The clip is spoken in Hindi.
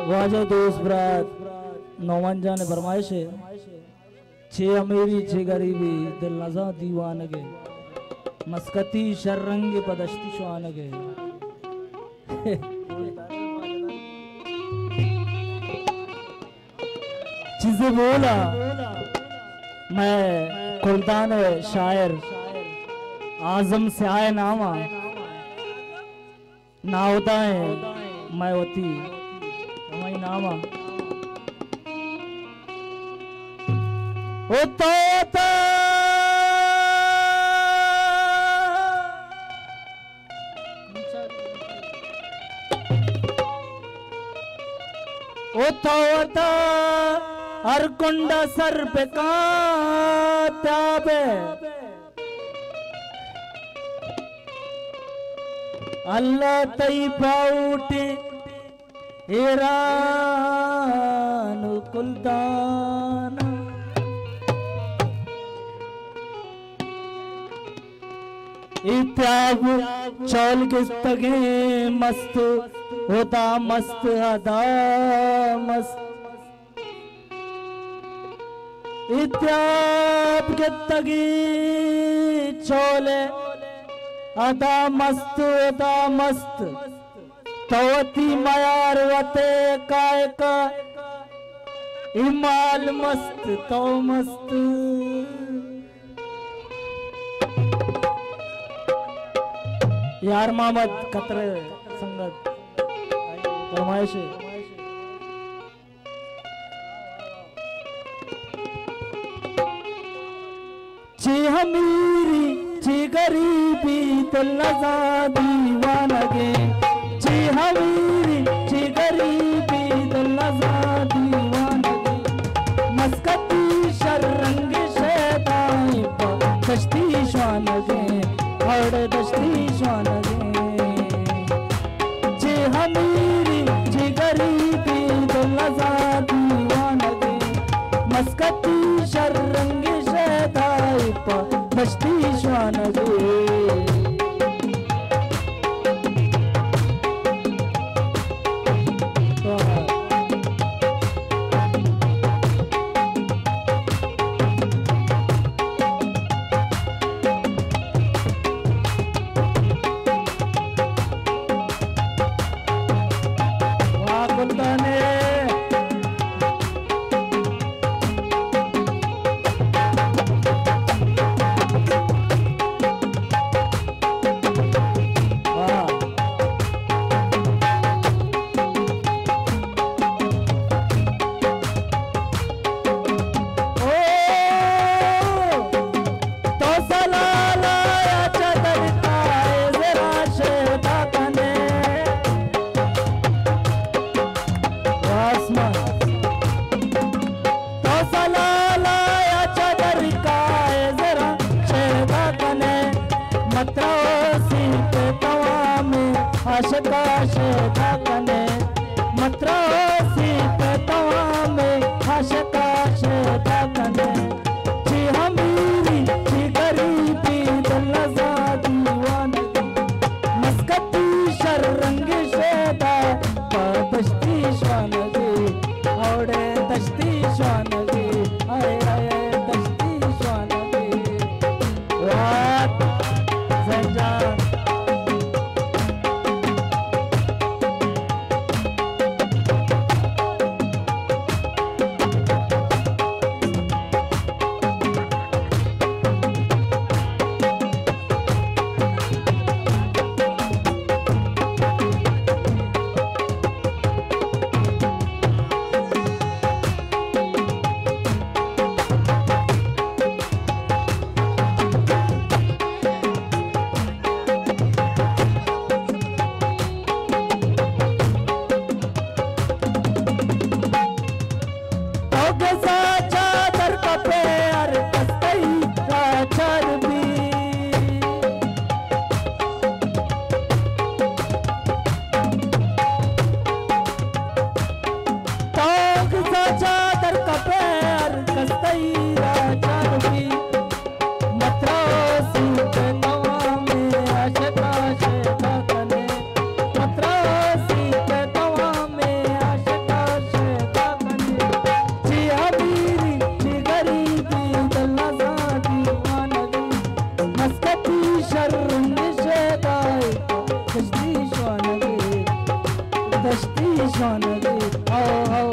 वाजा दोस्त ब्रात नौमान जाने फरमाइश है छे अमीरी छे गरीबी दिल नजा दीवानगे मस्कती शर्रंगे पदश्ती शुआनगे चीजें बोला मैं कुल्तान शायर आजम से आए नामा ना होता है मैं होती हमारी नामा होता होता हर कुंडा सर पे कांपे अल्लाह तई पाउटे ईरान कुल्ताना इत्याब चौल किस्तगे मस्त होता मस्त अदा मस्त इत्याब किस्तगी चौले अदा मस्त होता मस्त तवती मयार वते काय का इमाल मस्त तो मस्त यार मोहम्मद कतरे संगत फरमाइश ची हमीरी ची गरीबी दिल नजा दीवानगे ची हमीरी ची गरीबी दिल नजा दीवानगे मस्कती शर्रंग शैतानी दश्ती शानगे और दश्ती शानगे ची हमीरी ची गरीबी दिल नजा दीवानगे मस्कती शर्रंग शैतानी दश्ती शानगे लगी आओ आओ